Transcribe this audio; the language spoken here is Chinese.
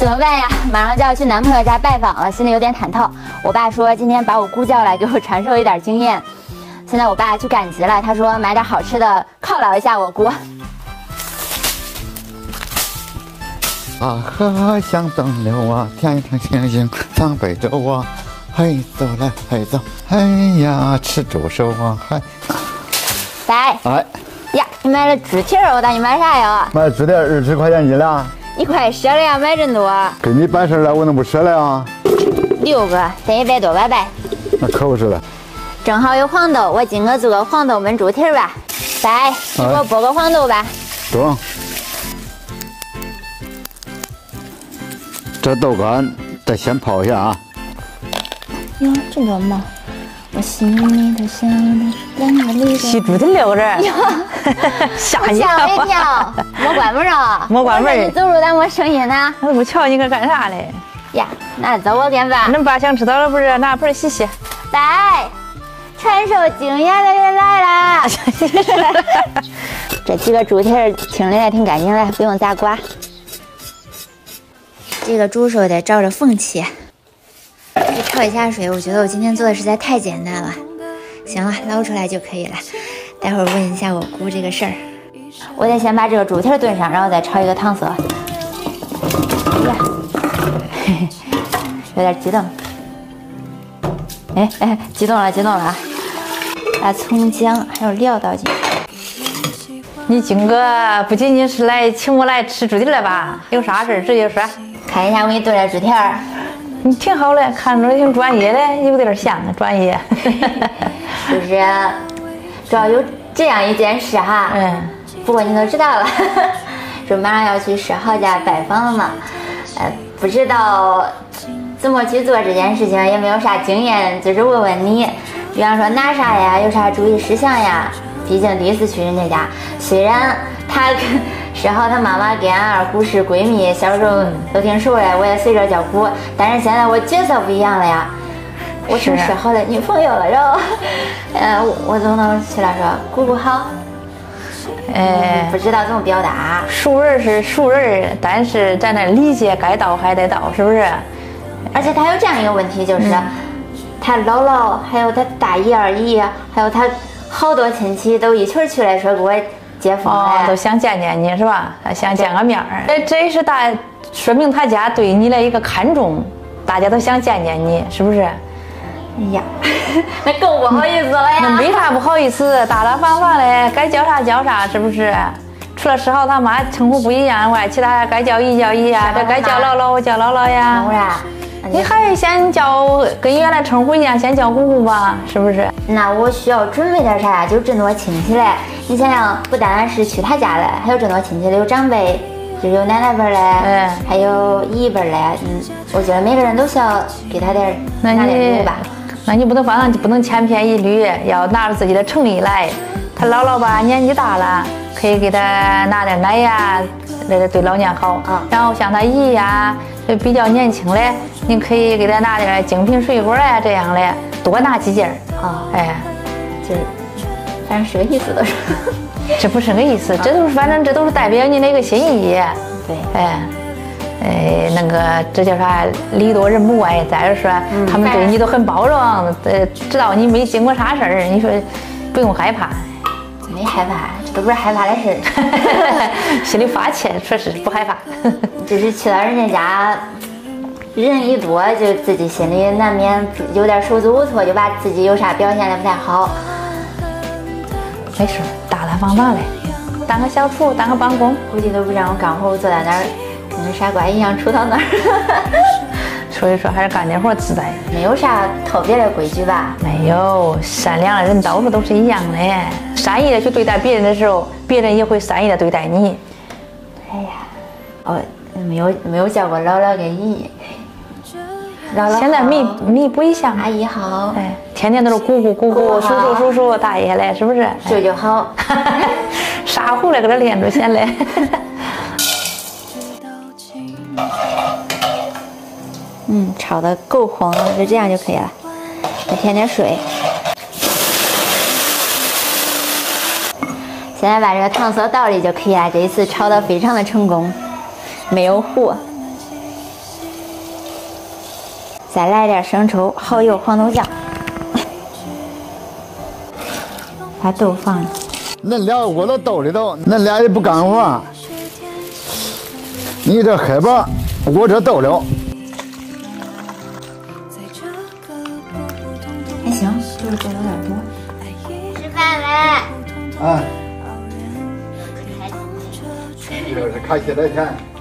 怎么办呀？马上就要去男朋友家拜访了，心里有点忐忑。我爸说今天把我姑叫来，给我传授一点经验。现在我爸去赶集了，他说买点好吃的犒劳一下我姑。 啊，河向东流啊，天上星星放北斗啊，嘿走来嘿走，哎呀吃猪手啊，嗨。 爸， 哎呀，你买了猪蹄儿，我当你买啥呀？ 买猪蹄20块钱斤了。 1块赊了呀，买真多。 给你办事了，我能不赊了呀 6个，得100多吧，爸。 那可不是了。 正好有黄豆，我今个做个黄豆焖猪蹄儿吧。爸，你给我剥个黄豆吧。 中。这豆干得先泡一下啊。 哟，这多嘛！我心里头想的两个里头。 洗猪蹄溜着，吓你吓我一跳！没关门啊！ 没关门。 你走路咋没声音呢？ 我不瞧你搁干啥嘞？ 呀，那走我跟爸。 恁爸想知道了不是？拿盆洗洗。 来，传授经验的人来了。这几个猪蹄儿清理的挺干净的，不用咋刮。这个猪手得照着缝切。焯一下水，我觉得我今天做的实在太简单了。行了，捞出来就可以了。待会儿问一下我姑这个事儿。我得先把这个猪蹄儿炖上，然后再炒一个糖色。哎呀，嘿嘿，有点激动。哎，激动了啊！把葱姜还有料倒进去。 你今个不仅仅是来请我来吃猪蹄了吧？有啥事直接说。 看一下我给你炖的猪蹄儿。 你挺好嘞，看着挺专业的，有点像专业。 就是主要有这样一件事哈，不过你都知道了，说马上要去10号家拜访了嘛，不知道怎么去做这件事情，也没有啥经验，就是问问你，比方说拿啥呀，有啥注意事项呀？毕竟第一次去人家家，虽然他10号他妈妈跟俺二姑是闺蜜，小时候都挺熟的，我也随着叫姑，但是现在我角色不一样了呀，我成10号的女朋友了，然后，我总能起来说姑姑好，不知道怎么表达。 熟人是熟人，但是在那理解该到还得到，是不是？ 而且他有这样一个问题，就是他姥姥还有他大姨二姨，还有他好多亲戚都一群去来说给我接风来， 都想见见你是吧？想见个面儿。这是说明他家对你的一个看重，大家都想见见你，是不是？ 哎呀，那更不好意思了呀。 那没啥不好意思，大大方方的，该叫啥叫啥，是不是？除了10号他妈称呼不一样外，其他该叫姨叫姨呀，这该叫姥姥我叫姥姥呀。 当然。 你还是先叫跟原来称呼一样，先叫姑姑吧，是不是？ 那我需要准备点啥呀？就这么多亲戚嘞，你想想，不单单是去他家嘞，还有这么多亲戚，有长辈，就是有奶奶辈嘞，还有姨辈嘞，我觉得每个人都需要给他点拿点礼物吧。 那你不能千篇一律，要拿着自己的诚意来。他姥姥吧年纪大了，可以给他拿点奶呀，对老年好。然后像他姨呀，比较年轻嘞，你可以给他拿点精品水果呀，这样嘞，多拿几件就是反正是个意思都是。 这不是个意思，反正这都是代表你的一个心意。 对， 那个这叫啥？礼多人不怪。再说他们对你都很包容，知道你没经过啥事儿，你说不用害怕。 没害怕，这都不是害怕的事儿。 心里发怯，确实不害怕。 就是去到人家家，人一多，就自己心里难免有点手足无措，就把自己有啥表现的不太好。 没事，大大方方的，当个小厨，当个帮工， 估计都不让我干活，我坐在那儿跟个傻瓜一样杵到那儿。 所以说还是干点活自在。 没有啥特别的规矩吧？ 没有，善良的人到处都是一样的。善意的去对待别人的时候，别人也会善意的对待你。 哎呀，没有叫过姥姥跟姨。姥姥好， 现在弥补一下。 阿姨好。 天天都是姑姑、叔叔、大爷嘞，是不是？ 舅舅好。 傻乎嘞，搁这练着先嘞。 炒的够红了，就这样就可以了。再添点水。现在把这个糖色倒里就可以了。这一次炒的非常的成功，没有糊。 再来点生抽、蚝油、黄豆酱，把豆放了。 恁俩我都兜里头，恁俩也不干活。你这海吧，我这豆了。 还行，就是做有点多。吃饭没？ 啊。这是开心的天。